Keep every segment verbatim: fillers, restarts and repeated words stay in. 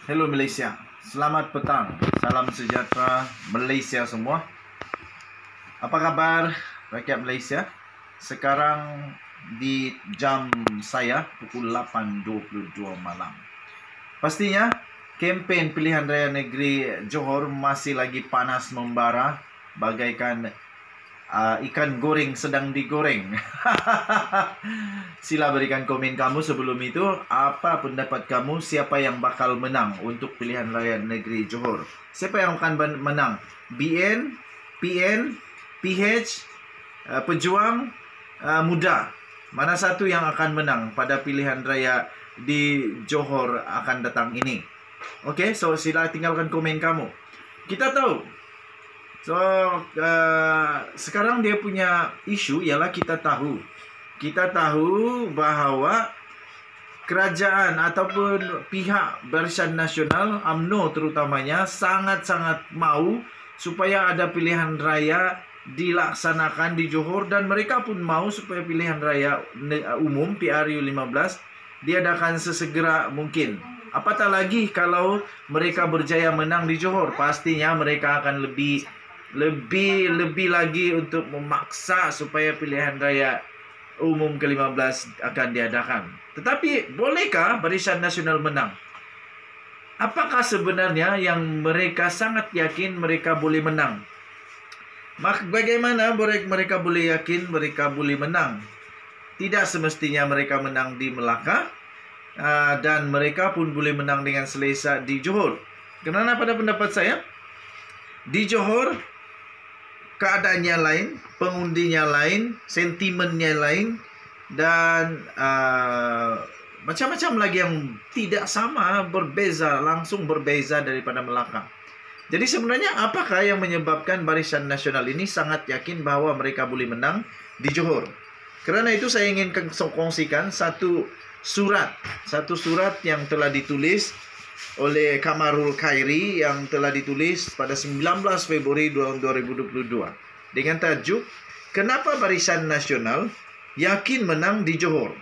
Hello Malaysia, selamat petang, salam sejahtera Malaysia semua. Apa kabar rakyat Malaysia? Sekarang di jam saya pukul lapan dua puluh dua malam. Pastinya kempen pilihan raya negeri Johor masih lagi panas membara bagaikan uh, ikan goreng sedang digoreng. Sila berikan komen kamu sebelum itu. Apa pendapat kamu? Siapa yang bakal menang untuk pilihan raya negeri Johor? Siapa yang akan menang? B N, P N, P H, uh, Pejuang, uh, Muda. Mana satu yang akan menang pada pilihan raya di Johor akan datang ini? Oke, okay, so sila tinggalkan komen kamu. Kita tahu. So, uh, sekarang dia punya isu ialah kita tahu. Kita tahu bahawa kerajaan ataupun pihak Barisan Nasional, U M N O terutamanya, sangat-sangat mahu supaya ada pilihan raya dilaksanakan di Johor, dan mereka pun mahu supaya pilihan raya umum P R U lima belas diadakan sesegera mungkin. Apatah lagi kalau mereka berjaya menang di Johor, pastinya mereka akan lebih lebih lebih lagi untuk memaksa supaya pilihan raya umum ke lima belas akan diadakan. Tetapi bolehkah Barisan Nasional menang? Apakah sebenarnya yang mereka sangat yakin mereka boleh menang? Bagaimana mereka boleh yakin mereka boleh menang? Tidak semestinya mereka menang di Melaka, uh, dan mereka pun boleh menang dengan selesa di Johor. Kerana pada pendapat saya, di Johor keadaannya lain, pengundinya lain, sentimennya lain, dan uh, macam-macam lagi yang tidak sama, berbeza, langsung berbeza daripada Melaka. Jadi sebenarnya apakah yang menyebabkan Barisan Nasional ini sangat yakin bahawa mereka boleh menang di Johor? Kerana itu saya ingin kongsikan satu surat, satu surat yang telah ditulis oleh Kamarul Khairi, yang telah ditulis pada sembilan belas Februari dua ribu dua puluh dua dengan tajuk "Kenapa Barisan Nasional yakin menang di Johor?"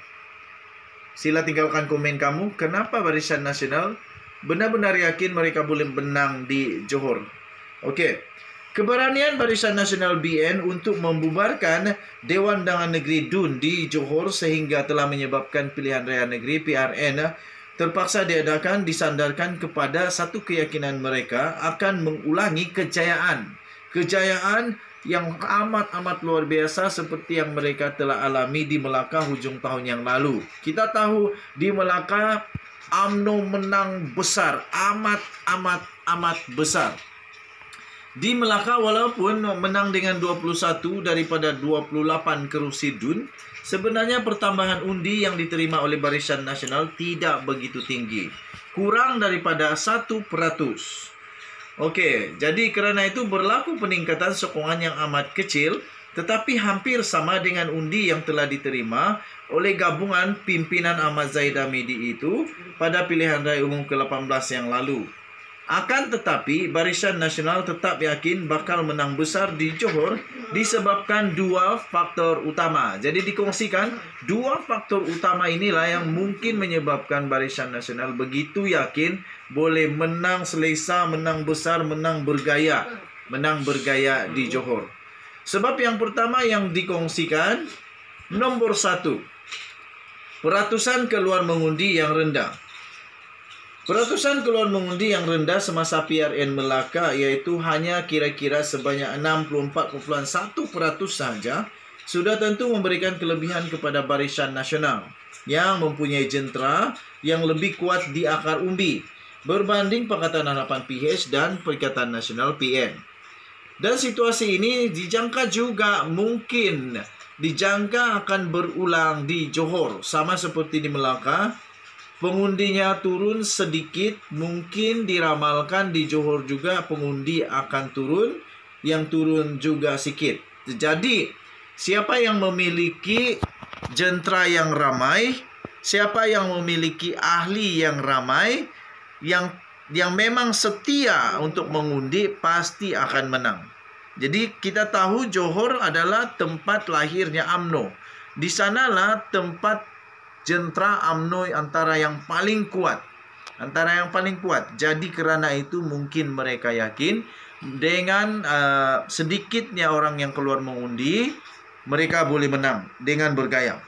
Sila tinggalkan komen kamu. Kenapa Barisan Nasional benar-benar yakin mereka boleh menang di Johor? Okey. Keberanian Barisan Nasional B N untuk membubarkan Dewan Undangan Negeri D U N di Johor sehingga telah menyebabkan pilihan raya negeri P R N terpaksa diadakan disandarkan kepada satu keyakinan mereka akan mengulangi kejayaan. Kejayaan yang amat-amat luar biasa seperti yang mereka telah alami di Melaka hujung tahun yang lalu. Kita tahu di Melaka U M N O menang besar, amat-amat-amat besar. Di Melaka walaupun menang dengan dua puluh satu daripada dua puluh lapan kerusi D U N, sebenarnya pertambahan undi yang diterima oleh Barisan Nasional tidak begitu tinggi. Kurang daripada satu peratus. Okey, jadi kerana itu berlaku peningkatan sokongan yang amat kecil, tetapi hampir sama dengan undi yang telah diterima oleh gabungan pimpinan Ahmad Zahid Hamidi itu pada pilihan raya umum ke lapan belas yang lalu. Akan tetapi, Barisan Nasional tetap yakin bakal menang besar di Johor disebabkan dua faktor utama. Jadi dikongsikan, dua faktor utama inilah yang mungkin menyebabkan Barisan Nasional begitu yakin boleh menang selesa, menang besar, menang bergaya. Menang bergaya di Johor. Sebab yang pertama yang dikongsikan, nombor satu, peratusan keluar mengundi yang rendah. Peratusan keluar mengundi yang rendah semasa P R N Melaka iaitu hanya kira-kira sebanyak enam puluh empat perpuluhan satu peratus sahaja sudah tentu memberikan kelebihan kepada Barisan Nasional yang mempunyai jentera yang lebih kuat di akar umbi berbanding Pakatan Harapan P H dan Perikatan Nasional P N. Dan situasi ini dijangka juga mungkin dijangka akan berulang di Johor sama seperti di Melaka. Pengundinya turun sedikit, mungkin diramalkan di Johor juga pengundi akan turun, yang turun juga sikit. Jadi, siapa yang memiliki jentera yang ramai, siapa yang memiliki ahli yang ramai, yang yang memang setia untuk mengundi, pasti akan menang. Jadi, kita tahu Johor adalah tempat lahirnya U M N O. Di sanalah tempat jentera U M N O antara yang paling kuat. antara yang paling kuat. Jadi kerana itu mungkin mereka yakin dengan uh, sedikitnya orang yang keluar mengundi, mereka boleh menang dengan bergaya.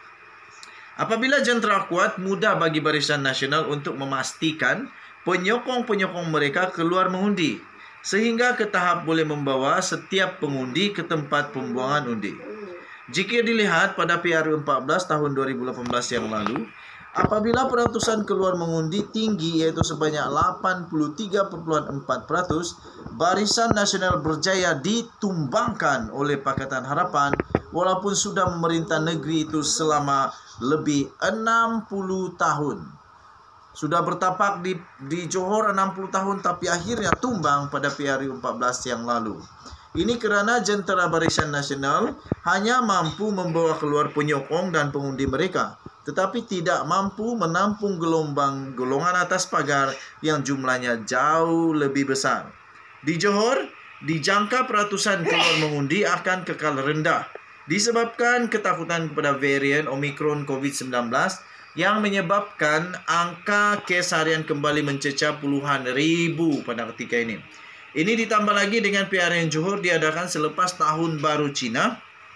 Apabila jentera kuat, mudah bagi Barisan Nasional untuk memastikan penyokong-penyokong mereka keluar mengundi, sehingga ke tahap boleh membawa setiap pengundi ke tempat pembuangan undi. Jika dilihat pada P R U empat belas tahun dua ribu lapan belas yang lalu, apabila peratusan keluar mengundi tinggi yaitu sebanyak delapan puluh tiga perpuluhan empat peratus, Barisan Nasional berjaya ditumbangkan oleh Pakatan Harapan walaupun sudah memerintah negeri itu selama lebih enam puluh tahun. Sudah bertapak di, di Johor enam puluh tahun tapi akhirnya tumbang pada P R U empat belas yang lalu. Ini kerana jentera Barisan Nasional hanya mampu membawa keluar penyokong dan pengundi mereka, tetapi tidak mampu menampung gelombang golongan atas pagar yang jumlahnya jauh lebih besar. Di Johor, dijangka peratusan keluar mengundi akan kekal rendah disebabkan ketakutan kepada varian Omicron COVID sembilan belas yang menyebabkan angka kes harian kembali mencecah puluhan ribu pada ketika ini. Ini ditambah lagi dengan P R N Johor diadakan selepas Tahun Baru Cina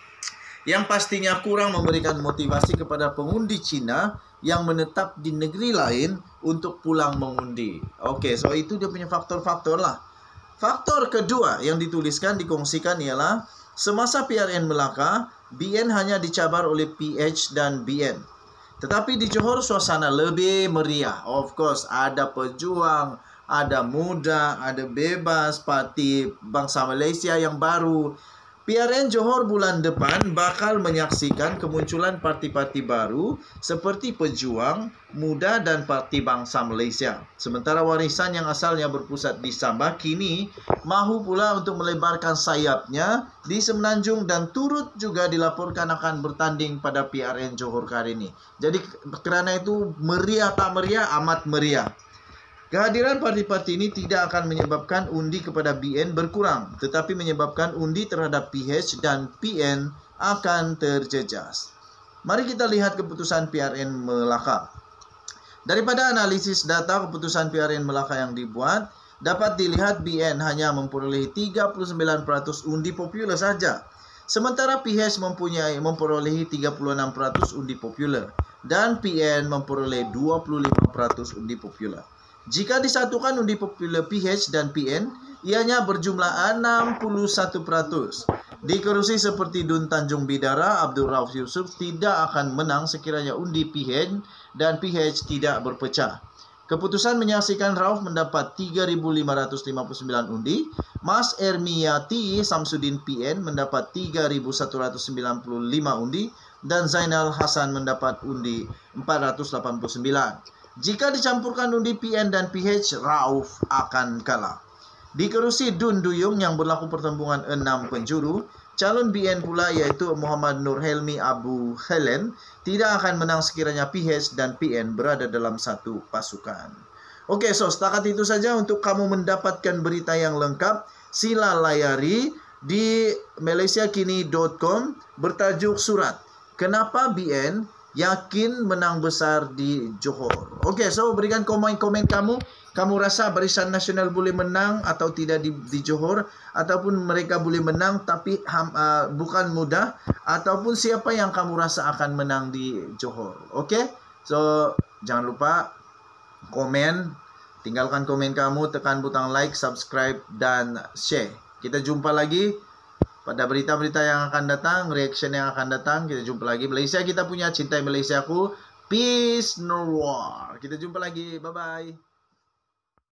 yang pastinya kurang memberikan motivasi kepada pengundi Cina yang menetap di negeri lain untuk pulang mengundi. Oke, so itu dia punya faktor-faktor lah. Faktor kedua yang dituliskan, dikongsikan ialah semasa P R N Melaka, B N hanya dicabar oleh P H dan B N. Tetapi di Johor suasana lebih meriah. Of course, ada pejuang, ada muda, ada bebas, parti bangsa Malaysia yang baru. P R N Johor bulan depan bakal menyaksikan kemunculan parti-parti baru seperti Pejuang, Muda dan Parti Bangsa Malaysia. Sementara warisan yang asalnya berpusat di Sabah kini mahu pula untuk melebarkan sayapnya di Semenanjung dan turut juga dilaporkan akan bertanding pada P R N Johor kali ini. Jadi kerana itu meriah tak meriah, amat meriah. Kehadiran parti-parti ini tidak akan menyebabkan undi kepada B N berkurang, tetapi menyebabkan undi terhadap P H dan P N akan terjejas. Mari kita lihat keputusan P R N Melaka. Daripada analisis data keputusan P R N Melaka yang dibuat, dapat dilihat B N hanya memperoleh tiga puluh sembilan peratus undi popular saja. Sementara P H mempunyai memperolehi tiga puluh enam peratus undi popular dan P N memperoleh dua puluh lima peratus undi popular. Jika disatukan undi popular P H dan P N, ianya berjumlah enam puluh satu peratus. Di kerusi seperti Dun Tanjung Bidara, Abdul Rauf Yusuf tidak akan menang sekiranya undi P H dan P H tidak berpecah. Keputusan menyaksikan Rauf mendapat tiga ribu lima ratus lima puluh sembilan undi, Mas Ermiyati Samsudin P N mendapat tiga ribu satu ratus sembilan puluh lima undi, dan Zainal Hasan mendapat undi empat ratus delapan puluh sembilan. Jika dicampurkan undi P N dan P H, Rauf akan kalah. Di kerusi Dun Duyung yang berlaku pertembungan enam penjuru, calon B N pula iaitu Muhammad Nur Helmi Abu Helen tidak akan menang sekiranya P H dan P N berada dalam satu pasukan. Oke, so setakat itu saja. Untuk kamu mendapatkan berita yang lengkap, sila layari di malaysiakini dot com bertajuk surat Kenapa B N yakin menang besar di Johor. Oke, so berikan komen-komen kamu. Kamu rasa Barisan Nasional boleh menang atau tidak di, di Johor, ataupun mereka boleh menang tapi ham, uh, bukan mudah, ataupun siapa yang kamu rasa akan menang di Johor. Oke, so jangan lupa komen, tinggalkan komen kamu, tekan butang like, subscribe dan share. Kita jumpa lagi pada berita-berita yang akan datang, reaction yang akan datang. Kita jumpa lagi. Malaysia kita punya, cintai Malaysiaku. Peace, no war. Kita jumpa lagi. Bye-bye.